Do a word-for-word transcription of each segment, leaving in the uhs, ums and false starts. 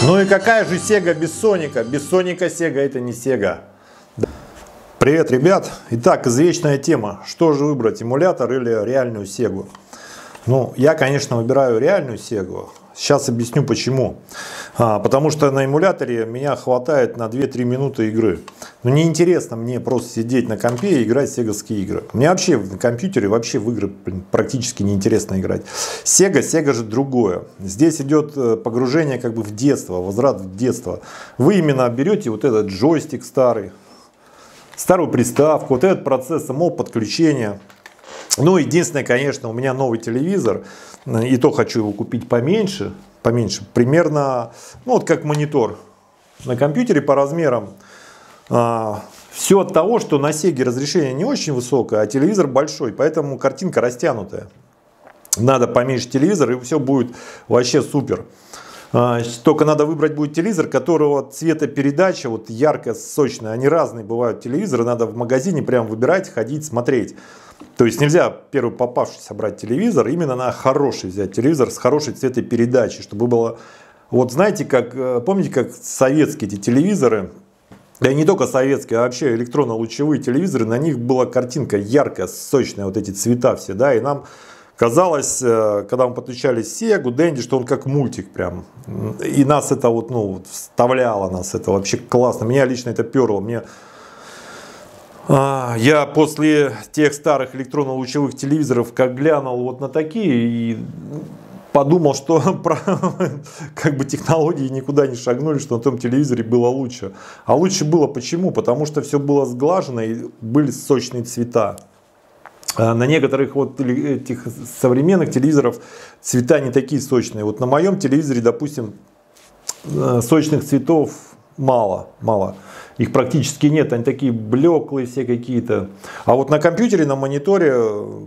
Ну и какая же Sega без Соника? Без Соника Sega это не Sega. Привет, ребят! Итак, извечная тема. Что же выбрать, эмулятор или реальную Сегу? Ну, я, конечно, выбираю реальную Сегу. Сейчас объясню почему. А, потому что на эмуляторе меня хватает на две-три минуты игры. Но неинтересно мне просто сидеть на компе и играть в сеговские игры. Мне вообще на компьютере вообще в игры практически неинтересно играть. Sega, Sega же другое. Здесь идет погружение как бы в детство, возврат в детство. Вы именно берете вот этот джойстик старый, старую приставку, вот этот процесс самого подключения. Ну, единственное, конечно, у меня новый телевизор, и то хочу его купить поменьше, поменьше, примерно, ну, вот как монитор на компьютере по размерам. А, все от того, что на Сеге разрешение не очень высокое, а телевизор большой, поэтому картинка растянутая. Надо поменьше телевизор, и все будет вообще супер. А, только надо выбрать будет телевизор, которого цветопередача вот яркая, сочная. Они разные бывают телевизоры, надо в магазине прям выбирать, ходить, смотреть. То есть нельзя первый попавшийся брать телевизор, именно на хороший взять телевизор с хорошей цветопередачей, чтобы было, вот знаете, как, помните, как советские эти телевизоры, да и не только советские, а вообще электронно-лучевые телевизоры, на них была картинка яркая, сочная, вот эти цвета все, да, и нам казалось, когда мы подключали Сегу, Денди, что он как мультик прям, и нас это вот, ну, вставляло, нас это вообще классно, меня лично это перло, мне... Я после тех старых электронно-лучевых телевизоров как глянул вот на такие и подумал, что как бы технологии никуда не шагнули, что на том телевизоре было лучше. А лучше было почему? Потому что все было сглажено и были сочные цвета. На некоторых вот этих современных телевизоров цвета не такие сочные. Вот на моем телевизоре, допустим, сочных цветов мало, мало. Их практически нет, они такие блеклые все какие-то. А вот на компьютере, на мониторе,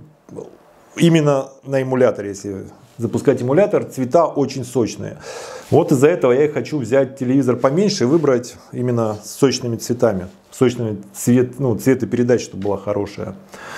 именно на эмуляторе, если запускать эмулятор, цвета очень сочные. Вот из-за этого я и хочу взять телевизор поменьше и выбрать именно с сочными цветами. Сочными цвет, ну, цветопередача, чтобы была хорошая.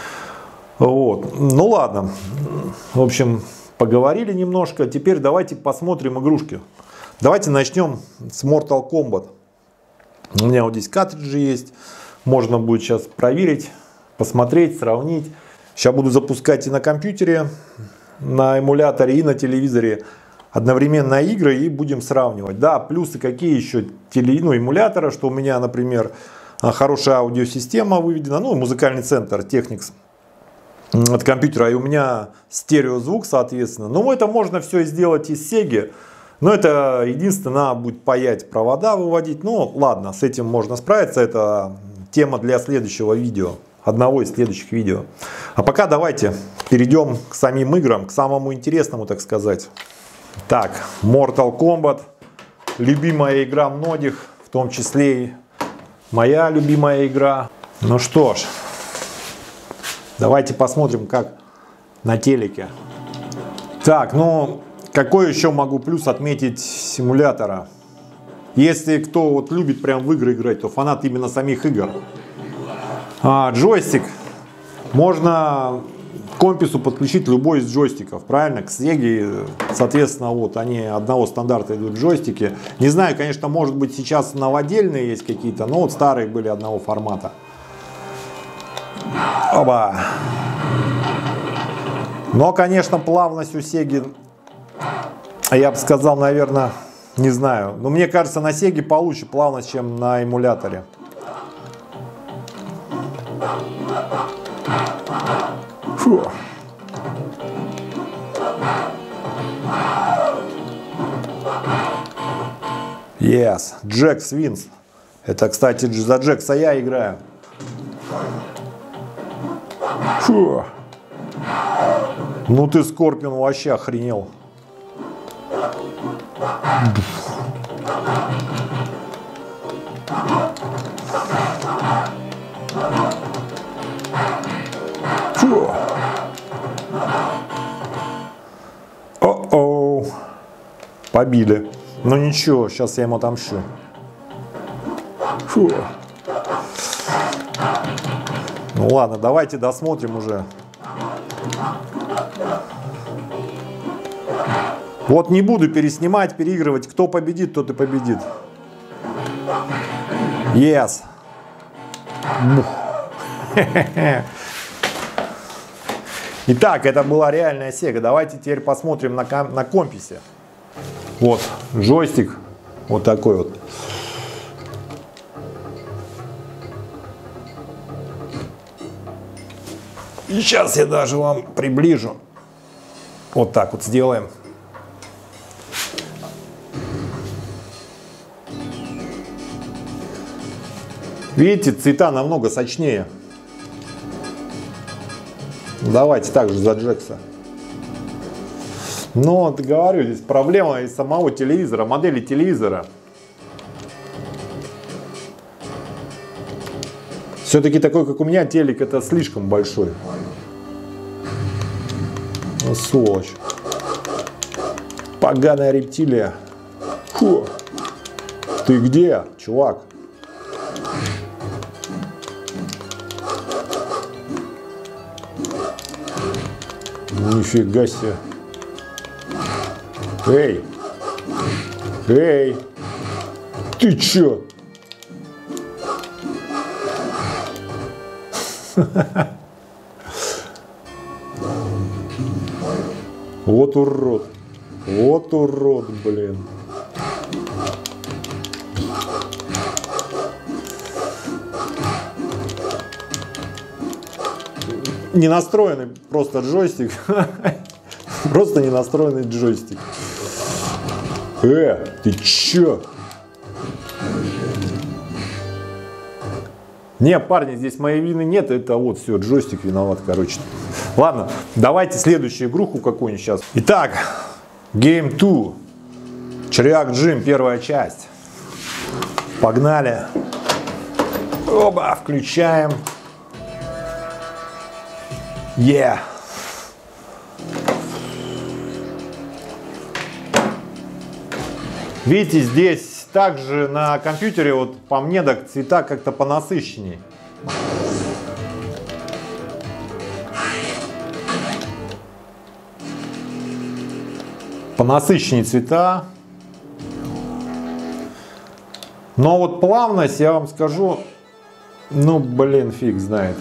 Вот. Ну ладно. В общем, поговорили немножко. Теперь давайте посмотрим игрушки. Давайте начнем с Mortal Kombat. У меня вот здесь картриджи есть, можно будет сейчас проверить, посмотреть, сравнить. Сейчас буду запускать и на компьютере, на эмуляторе, и на телевизоре одновременно игры и будем сравнивать. Да, плюсы какие еще теле, ну, эмулятора, что у меня, например, хорошая аудиосистема выведена, ну, музыкальный центр Technics от компьютера, и у меня стереозвук, соответственно. Но это можно все сделать из Sega. Но это единственное, надо будет паять провода, выводить. Ну ладно, с этим можно справиться. Это тема для следующего видео. Одного из следующих видео. А пока давайте перейдем к самим играм, к самому интересному, так сказать. Так, Mortal Kombat. Любимая игра многих, в том числе и моя любимая игра. Ну что ж, давайте посмотрим, как на телеке. Так, ну... Какой еще могу плюс отметить симулятора? Если кто вот любит прям в игры играть, то фанат именно самих игр. А, джойстик. Можно к компису подключить любой из джойстиков, правильно? К Сеге, соответственно, вот они одного стандарта идут джойстики. Не знаю, конечно, может быть сейчас новодельные есть какие-то, но вот старые были одного формата. Оба. Но, конечно, плавность у Сеги... Я бы сказал, наверное, не знаю. Но мне кажется, на Сеге получше плавность, чем на эмуляторе. Фу. Yes, Джекс Wins. Это, кстати, за Джекса я играю. Фу. Ну ты, Скорпион, вообще охренел. Фу. О-оу. Побили. Ну ничего, сейчас я ему отомщу. Фу. Ну ладно, давайте досмотрим уже. Вот не буду переснимать, переигрывать. Кто победит, тот и победит. Yes. Итак, это была реальная Sega. Давайте теперь посмотрим на, ком на комписе. Вот джойстик. Вот такой вот. И сейчас я даже вам приближу. Вот так вот сделаем. Видите, цвета намного сочнее. Давайте также за Джекса. Но, говорю, здесь проблема из самого телевизора, модели телевизора. Все-таки такой, как у меня, телек, это слишком большой. Ну, сволочь. Поганая рептилия. Фу. Ты где, чувак? Нифига себе. Эй! Эй! Ты чё? Вот урод. Вот урод, блин. Не настроенный просто джойстик. Просто не настроенный джойстик. Э, ты чё? Не, парни, здесь моей вины нет. Это вот все, джойстик виноват, короче. Ладно, давайте следующую игруху какую-нибудь сейчас. Итак, Game два. Червяк Джим, первая часть. Погнали. Оба, включаем. Yeah. Видите, здесь также на компьютере, вот по мне, так цвета как-то понасыщеннее. Понасыщеннее цвета. Но вот плавность, я вам скажу, ну, блин, фиг знает.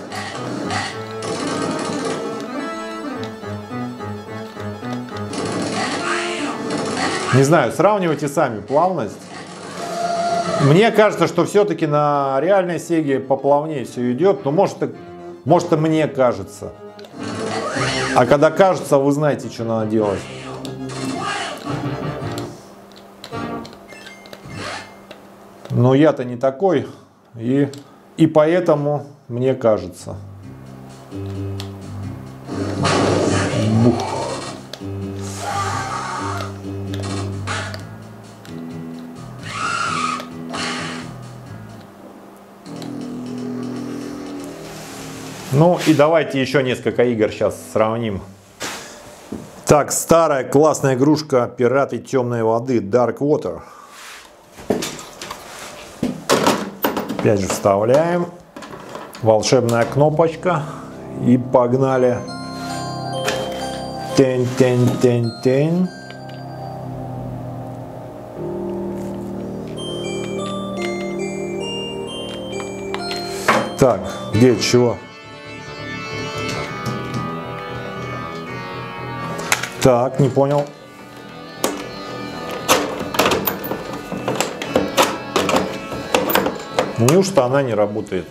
Не знаю, сравнивайте сами плавность. Мне кажется, что все-таки на реальной Сеге поплавнее все идет. Но может, может и мне кажется. А когда кажется, вы знаете, что надо делать. Но я-то не такой. И, и поэтому мне кажется. Бух. Ну и давайте еще несколько игр сейчас сравним. Так, старая классная игрушка «Пираты темной воды» Dark Water. Опять же вставляем. Волшебная кнопочка. И погнали. Тень-тень-тень-тень. Так, где чего? Так, не понял. Неужто она не работает?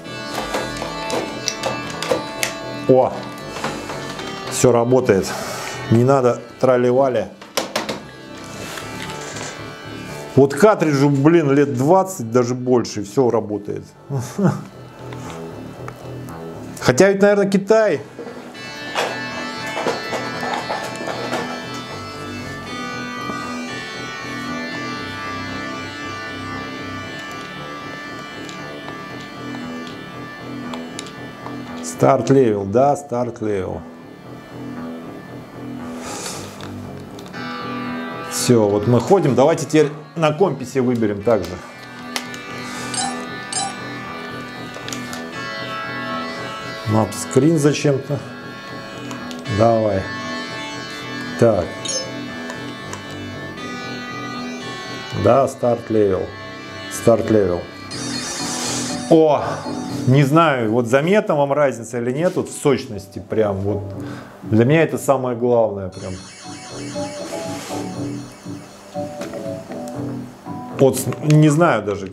О, все работает. Не надо трали-вали. Вот картриджу, блин, лет двадцать, даже больше, все работает. Хотя ведь, наверное, Китай. Старт левел, да, старт левел. Все, вот мы ходим. Давайте теперь на комписе выберем также. Мап-скрин зачем-то. Давай. Так. Да, старт левел. Старт левел. О, не знаю, вот заметна вам разница или нет, вот в сочности прям вот. Для меня это самое главное прям. Вот не знаю даже.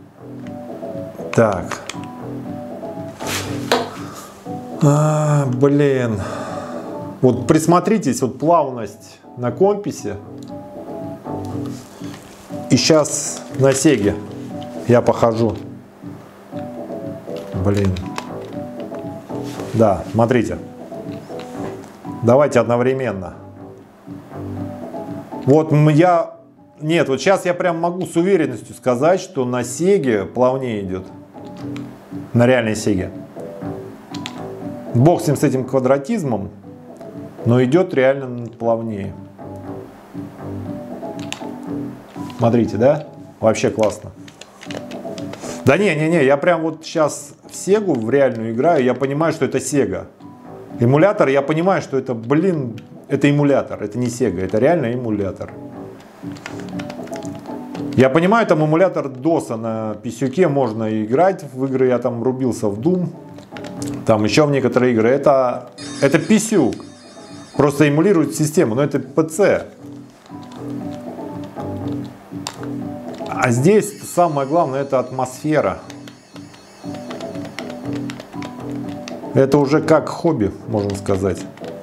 Так. А, блин. Вот присмотритесь, вот плавность на компасе. И сейчас на Сеге я похожу. Блин. Да, смотрите. Давайте одновременно. Вот я... Нет, вот сейчас я прям могу с уверенностью сказать, что на Сеге плавнее идет. На реальной Сеге. Бог с ним, с этим квадратизмом, но идет реально плавнее. Смотрите, да? Вообще классно. Да не, не, не, я прям вот сейчас в Сегу, в реальную играю, я понимаю, что это Сега. Эмулятор, я понимаю, что это, блин, это эмулятор, это не Сега, это реально эмулятор. Я понимаю, там эмулятор доса на писюке, можно играть в игры, я там рубился в Doom, там еще в некоторые игры, это, это писюк, просто эмулирует систему, но это пэ цэ. А здесь самое главное, это атмосфера. Это уже как хобби, можно сказать.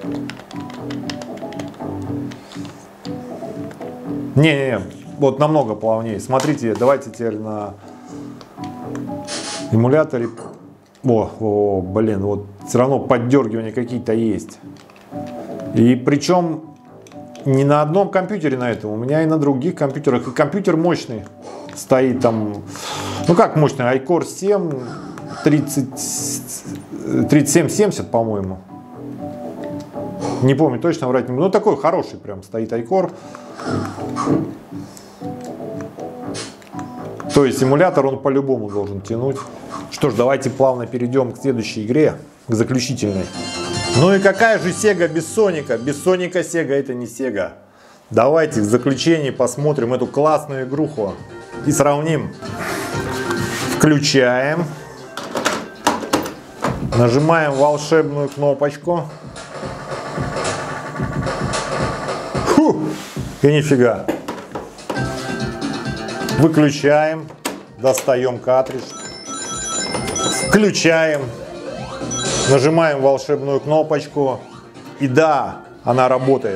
Не-не-не, вот намного плавнее. Смотрите, давайте теперь на эмуляторе. О, о, блин, вот все равно поддергивания какие-то есть. И причем не на одном компьютере на этом, у меня и на других компьютерах. И компьютер мощный. Стоит там, ну как мощный, айкор семь, тридцать семь семьдесят, по-моему. Не помню точно, врать не буду. Ну такой хороший прям стоит айкор. То есть эмулятор он по-любому должен тянуть. Что ж, давайте плавно перейдем к следующей игре, к заключительной. Ну и какая же Сега без Соника? Без Соника Сега это не Сега. Давайте в заключении посмотрим эту классную игруху и сравним. Включаем. Нажимаем волшебную кнопочку. Фу! И нифига. Выключаем. Достаем картридж. Включаем. Нажимаем волшебную кнопочку. И да, она работает.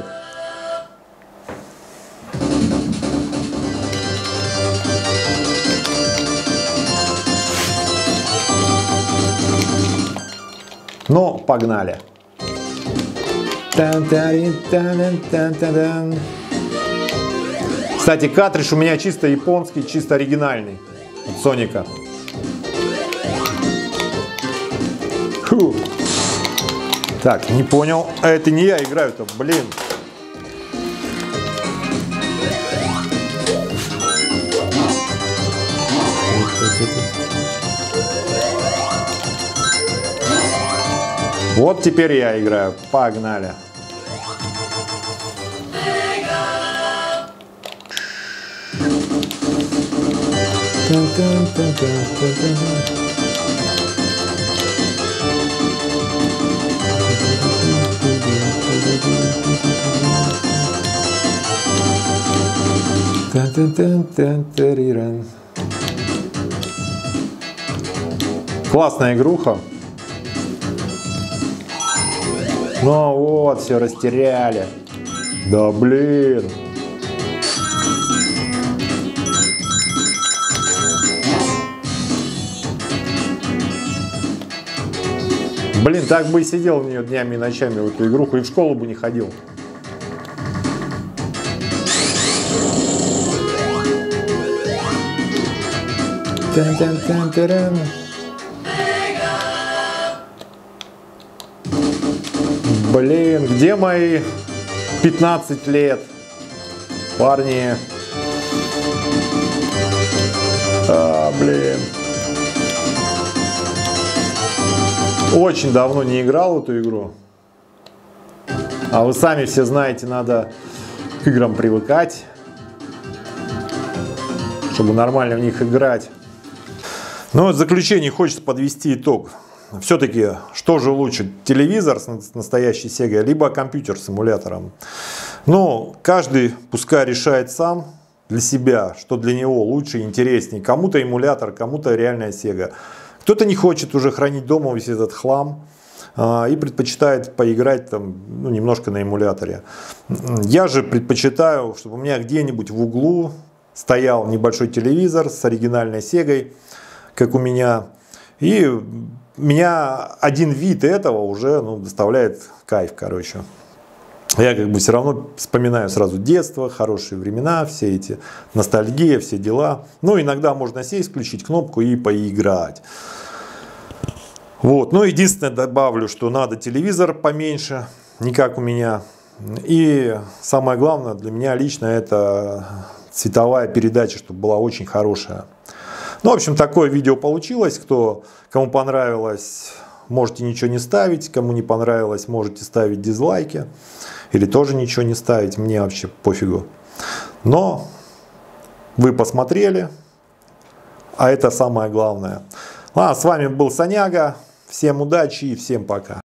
Ну, погнали. Кстати, картридж у меня чисто японский, чисто оригинальный от Соника. Фу. Так, не понял. А это не я играю-то, блин. Вот теперь я играю. Погнали. Классная игруха. Ну вот, все растеряли. Да блин. Блин, так бы и сидел в нее днями и ночами в эту игруху и в школу бы не ходил. Тан-тан-тан-таран. Блин, где мои пятнадцать лет? Парни. А, блин. Очень давно не играл в эту игру. А вы сами все знаете, надо к играм привыкать. чтобы нормально в них играть. Но в заключение хочется подвести итог. Все-таки, что же лучше, телевизор с настоящей Sega, либо компьютер с эмулятором? Ну, каждый пускай решает сам для себя, что для него лучше и интереснее. Кому-то эмулятор, кому-то реальная Sega. Кто-то не хочет уже хранить дома весь этот хлам а, и предпочитает поиграть там, ну, немножко на эмуляторе. Я же предпочитаю, чтобы у меня где-нибудь в углу стоял небольшой телевизор с оригинальной Сегой, как у меня. И меня один вид этого уже, ну, доставляет кайф, короче. Я как бы все равно вспоминаю сразу детство, хорошие времена, все эти ностальгия, все дела. Ну, иногда можно сесть, включить кнопку и поиграть. Вот. Ну, единственное, добавлю, что надо телевизор поменьше, не как у меня. И самое главное для меня лично это цветовая передача, чтобы была очень хорошая. Ну, в общем, такое видео получилось. Кто, кому понравилось, можете ничего не ставить. Кому не понравилось, можете ставить дизлайки. Или тоже ничего не ставить. Мне вообще пофигу. Но вы посмотрели. А это самое главное. Ладно, с вами был Саняга. Всем удачи и всем пока.